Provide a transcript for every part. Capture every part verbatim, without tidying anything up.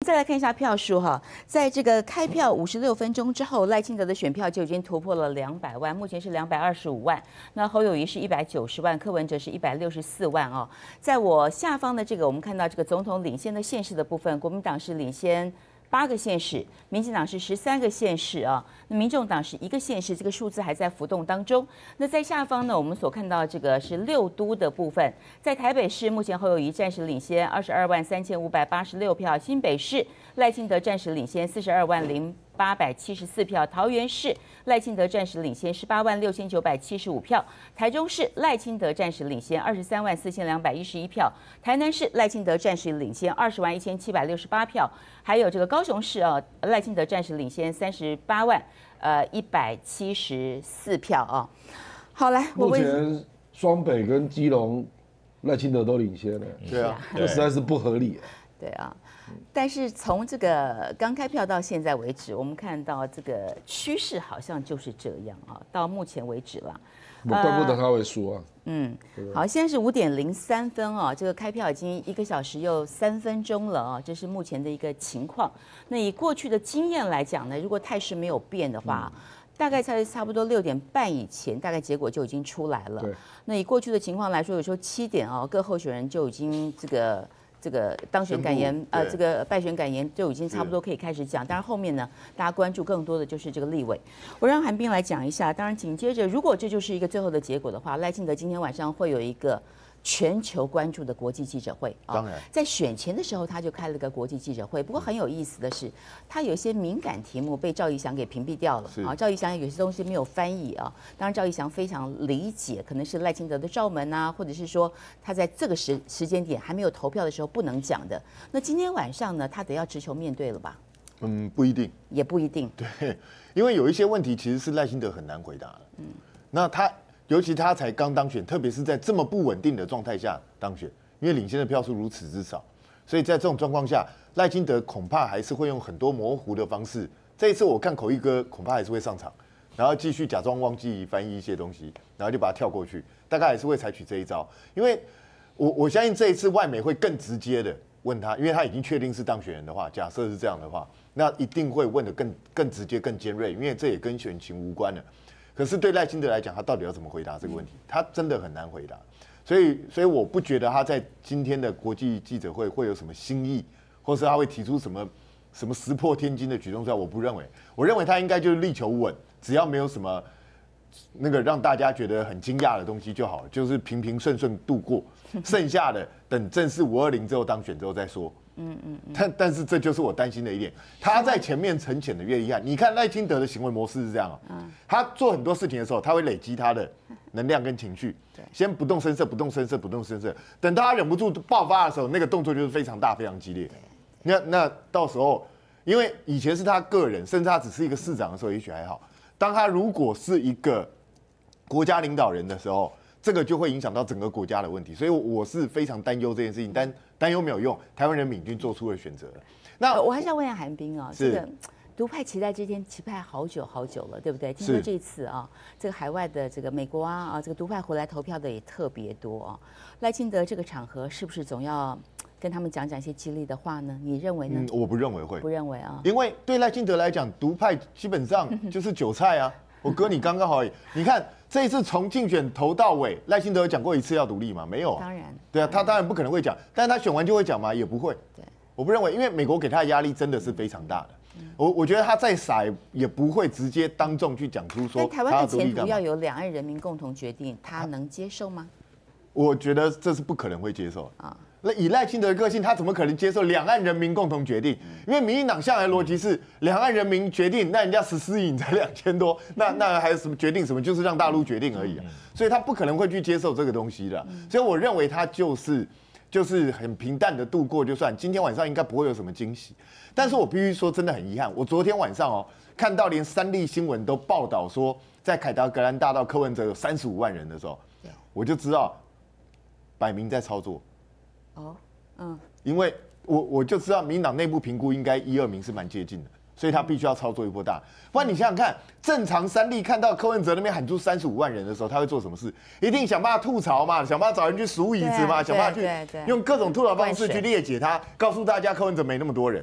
再来看一下票数哈，在这个开票五十六分钟之后，赖清德的选票就已经突破了两百万，目前是两百二十五万。那侯友宜是一百九十万，柯文哲是一百六十四万哦。在我下方的这个，我们看到这个总统领先的县市的部分，国民党是领先八个县市，民进党是十三个县市啊，那民众党是一个县市，这个数字还在浮动当中。那在下方呢，我们所看到这个是六都的部分，在台北市目前侯友宜暂时领先二十二万三千五百八十六票，新北市赖清德暂时领先四十二万零八百七十四票，桃园市赖清德暂时领先十八万六千九百七十五票，台中市赖清德暂时领先二十三万四千两百一十一票，台南市赖清德暂时领先二十万一千七百六十八票，还有这个高雄市啊，赖清德暂时领先三十八万呃一百七十四票啊。好，来，我目前双北跟基隆赖清德都领先了，对啊，这实在是不合理。 对啊。但是从这个刚开票到现在为止，我们看到这个趋势好像就是这样啊。到目前为止啦， 我怪不得他会输啊。 嗯，好，现在是五点零三分啊，这个开票已经一个小时又三分钟了啊，这是目前的一个情况。那以过去的经验来讲呢，如果态势没有变的话，嗯、大概在差不多六点半以前，大概结果就已经出来了。那以过去的情况来说，有时候七点啊，各候选人就已经这个。这个当选感言，呃，这个败选感言就已经差不多可以开始讲。当然后面呢，大家关注更多的就是这个立委。我让韩冰来讲一下。当然紧接着，如果这就是一个最后的结果的话，赖清德今天晚上会有一个全球关注的国际记者会啊。 当然，在选前的时候他就开了个国际记者会。不过很有意思的是，他有一些敏感题目被赵怡翔给屏蔽掉了啊。赵怡翔有些东西没有翻译啊。当然赵怡翔非常理解，可能是赖清德的罩门啊，或者是说他在这个时时间点还没有投票的时候不能讲的。那今天晚上呢，他得要直球面对了吧？ 嗯，不一定， 也不一定。 对，因为有一些问题其实是赖清德很难回答的。嗯，那他。尤其他才刚当选，特别是在这么不稳定的状态下当选，因为领先的票数如此之少，所以在这种状况下，赖清德恐怕还是会用很多模糊的方式。这一次我看口译哥恐怕还是会上场，然后继续假装忘记翻译一些东西，然后就把它跳过去，大概还是会采取这一招。因为我我相信这一次外媒会更直接的问他，因为他已经确定是当选人的话，假设是这样的话，那一定会问得更更直接、更尖锐，因为这也跟选情无关了。可是对赖清德来讲，他到底要怎么回答这个问题？他真的很难回答，所以，所以我不觉得他在今天的国际记者会会有什么新意，或是他会提出什么什么石破天惊的举动出来。我不认为，我认为他应该就是力求稳，只要没有什么那个让大家觉得很惊讶的东西就好了，就是平平顺顺度过，剩下的等正式五二零之后当选之后再说。嗯嗯，但但是这就是我担心的一点，他在前面沉潜的越厉害。你看赖清德的行为模式是这样哦，他做很多事情的时候，他会累积他的能量跟情绪，先不动声色，不动声色，不动声色，等到他忍不住爆发的时候，那个动作就是非常大、非常激烈。那那到时候，因为以前是他个人，甚至他只是一个市长的时候，也许还好。当他如果是一个国家领导人的时候，这个就会影响到整个国家的问题，所以我是非常担忧这件事情，但担忧没有用，台湾人民已经做出了选择了。 那我还是要问一下韩冰啊，这个独派期待这天期盼好久好久了，对不对？听说这次啊，这个海外的这个美国啊啊，这个独派回来投票的也特别多啊。赖清德这个场合是不是总要跟他们讲讲一些激励的话呢？你认为呢？ 嗯，我不认为会， 不认为啊， 因为对赖清德来讲，独派基本上就是韭菜啊。我哥，你刚刚好而已。你看这一次从竞选投到尾，赖清德有讲过一次要独立吗？没有、啊。 当然。 对啊，他当然不可能会讲，但是他选完就会讲吗？也不会。 对， 我不认为，因为美国给他的压力真的是非常大的。嗯、我我觉得他再傻也不会直接当众去讲出说。 但台湾的前途要由两岸人民共同决定，他能接受吗？ 我觉得这是不可能会接受啊。那以赖清德的个性，他怎么可能接受两岸人民共同决定？因为民进党向来逻辑是两岸人民决定，那人家十四亿你才两千多，那那还有什么决定什么？就是让大陆决定而已啊。所以他不可能会去接受这个东西的。所以我认为他就是就是很平淡的度过就算。今天晚上应该不会有什么惊喜。但是我必须说，真的很遗憾，我昨天晚上哦看到连三立新闻都报道说，在凯达格兰大道柯文哲有三十五万人的时候，我就知道摆明在操作。哦，嗯，因为我我就知道民进党内部评估应该一二名是蛮接近的，所以他必须要操作一波大。不然你想想看，正常三立看到柯文哲那边喊出三十五万人的时候，他会做什么事？一定想办法吐槽嘛，想办法找人去数椅子嘛，想办法去用各种吐槽方式去裂解他，告诉大家柯文哲没那么多人。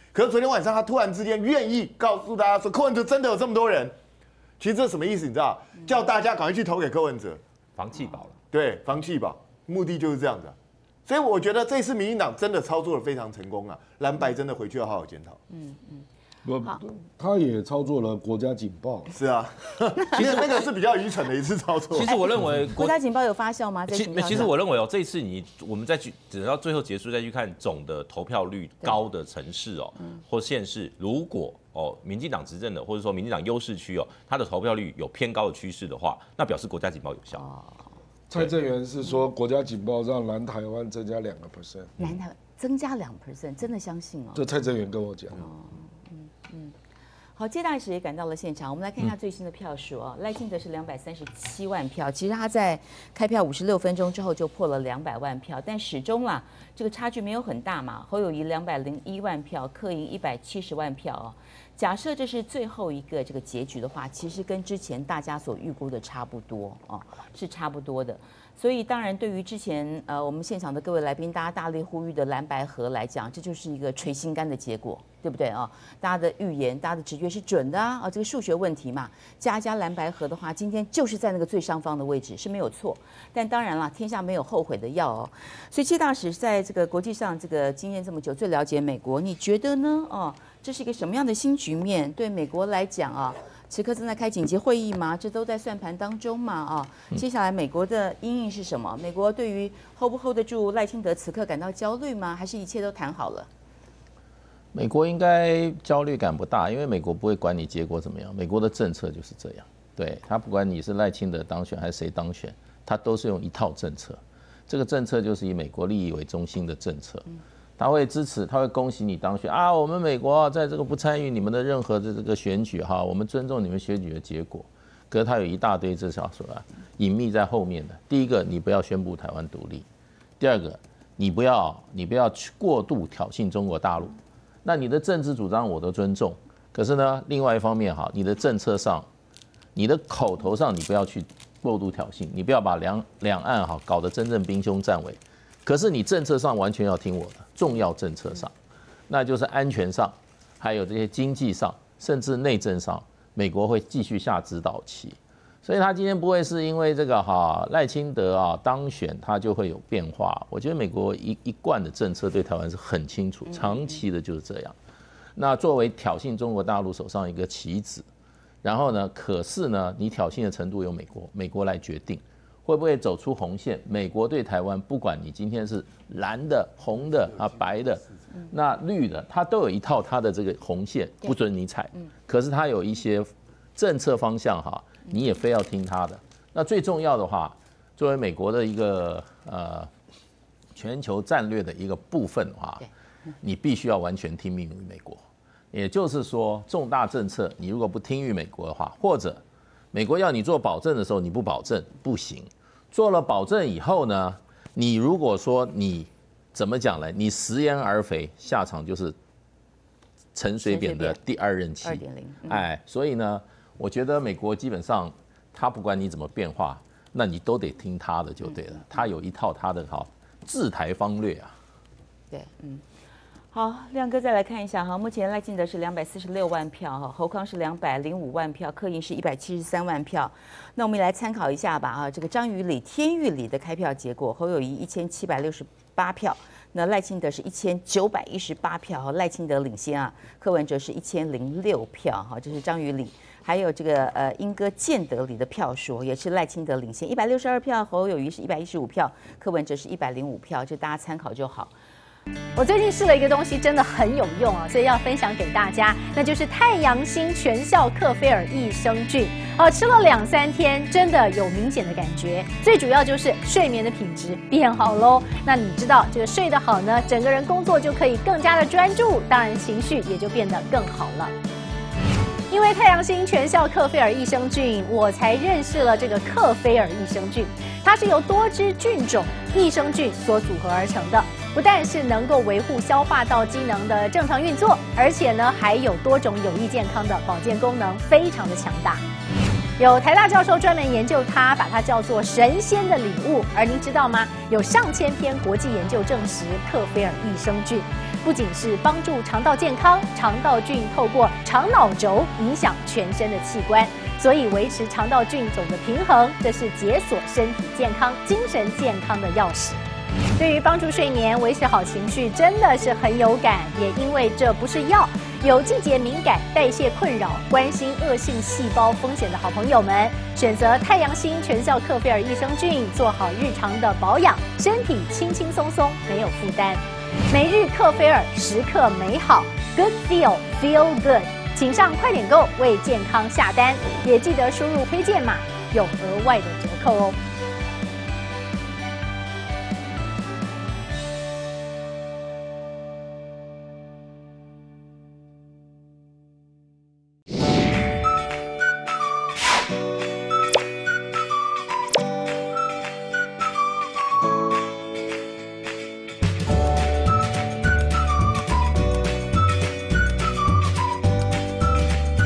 可是昨天晚上他突然之间愿意告诉大家说，柯文哲真的有这么多人。其实这什么意思？你知道？叫大家赶快去投给柯文哲， 防弃保了。 对，防弃保，目的就是这样子、啊。所以我觉得这次民进党真的操作的非常成功啊，蓝白真的回去要好好检讨。 嗯嗯。 不，他也操作了国家警报。 是啊，其实那个是比较愚蠢的一次操作。 其实我认为国家警报有发酵吗？ 其其实我认为哦，这次你我们再去等到最后结束再去看总的投票率高的城市哦，或县市，如果哦民进党执政的或者说民进党优势区哦，它的投票率有偏高的趋势的话，那表示国家警报有效。哦、 蔡正元是说国家警报让南台湾增加两个 percent， 南台湾增加两 percent， 真的相信哦？ 这蔡正元跟我讲。 哦嗯，好，介大使也赶到了现场，我们来看一下最新的票数啊。赖清德是两百三十七万票，其实他在开票五十六分钟之后就破了两百万票，但始终啦，这个差距没有很大嘛。侯友宜两百零一万票，柯银一百七十万票哦。假设这是最后一个这个结局的话，其实跟之前大家所预估的差不多哦，是差不多的。所以当然，对于之前呃我们现场的各位来宾，大家大力呼吁的蓝白合来讲，这就是一个捶心肝的结果，对不对啊？大家的预言，大家的直觉是准的啊！这个数学问题嘛，加加蓝白合的话，今天就是在那个最上方的位置是没有错。但当然了，天下没有后悔的药哦。所以谢大使在这个国际上这个经验这么久，最了解美国，你觉得呢？哦，这是一个什么样的新局面？对美国来讲啊？此刻正在开紧急会议吗？这都在算盘当中嘛啊！接下来美国的因应是什么？美国对于 hold 不 hold 得住赖清德此刻感到焦虑吗？还是一切都谈好了？ 美国应该焦虑感不大，因为美国不会管你结果怎么样，美国的政策就是这样。对他不管你是赖清德当选还是谁当选，他都是用一套政策。这个政策就是以美国利益为中心的政策。他会支持，他会恭喜你当选啊！我们美国在这个不参与你们的任何的这个选举哈，我们尊重你们选举的结果。可是他有一大堆这小说啊，隐秘在后面的。第一个，你不要宣布台湾独立；第二个，你不要你不要去过度挑衅中国大陆。那你的政治主张我都尊重，可是呢，另外一方面哈，你的政策上，你的口头上你不要去过度挑衅，你不要把两两岸哈搞得真正兵凶战危。可是你政策上完全要听我的，重要政策上，那就是安全上，还有这些经济上，甚至内政上，美国会继续下指导棋。所以他今天不会是因为这个哈赖清德啊当选，他就会有变化。我觉得美国一一贯的政策对台湾是很清楚，长期的就是这样。那作为挑衅中国大陆手上一个棋子，然后呢，可是呢，你挑衅的程度由美国美国来决定。会不会走出红线？美国对台湾，不管你今天是蓝的、红的啊、白的，那绿的，它都有一套它的这个红线，不准你踩。可是它有一些政策方向哈，你也非要听它的。那最重要的话，作为美国的一个呃全球战略的一个部分的话，你必须要完全听命于美国。也就是说，重大政策你如果不听于美国的话，或者美国要你做保证的时候，你不保证不行。做了保证以后呢，你如果说你怎么讲呢？你食言而肥，下场就是陈水扁的第二任期。二点零。哎，所以呢，我觉得美国基本上他不管你怎么变化，那你都得听他的就对了。他有一套他的好治台方略啊。 对，嗯。好，亮哥再来看一下哈，目前赖清德是两百四十六万票哈，侯康是两百零五万票，柯银是一百七十三万票。那我们来参考一下吧啊，这个张宇里、天玉里的开票结果，侯友宜一千七百六十八票，那赖清德是一千九百一十八票，赖清德领先啊，柯文哲是一千零六票哈，这是张宇里。还有这个呃英歌建德里的票数也是赖清德领先，一百六十二票，侯友宜是一百一十五票，柯文哲是一百零五票，这大家参考就好。 我最近试了一个东西，真的很有用啊，所以要分享给大家，那就是太阳星全效克菲尔益生菌。哦，吃了两三天，真的有明显的感觉。最主要就是睡眠的品质变好喽。那你知道这个睡得好呢，整个人工作就可以更加的专注，当然情绪也就变得更好了。因为太阳星全效克菲尔益生菌，我才认识了这个克菲尔益生菌。它是由多支菌种益生菌所组合而成的，不但是能够维护消化道机能的正常运作，而且呢还有多种有益健康的保健功能，非常的强大。有台大教授专门研究它，把它叫做神仙的礼物。而您知道吗？有上千篇国际研究证实克菲尔益生菌。 不仅是帮助肠道健康，肠道菌透过肠脑轴影响全身的器官，所以维持肠道菌种的平衡，这是解锁身体健康、精神健康的钥匙。对于帮助睡眠、维持好情绪，真的是很有感。也因为这不是药，有季节敏感、代谢困扰、关心恶性细胞风险的好朋友们，选择太阳星全效克菲尔益生菌，做好日常的保养，身体轻轻松松，没有负担。每日克菲尔，时刻美好 ，Good Feel Feel Good， 请上快点购为健康下单，也记得输入推荐码，有额外的折扣哦。